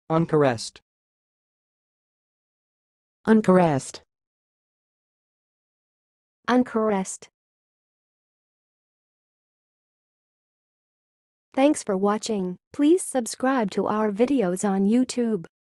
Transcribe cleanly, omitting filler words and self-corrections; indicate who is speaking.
Speaker 1: uncaressed,
Speaker 2: uncaressed,
Speaker 3: uncaressed. Thanks for watching. Please subscribe to our videos on YouTube.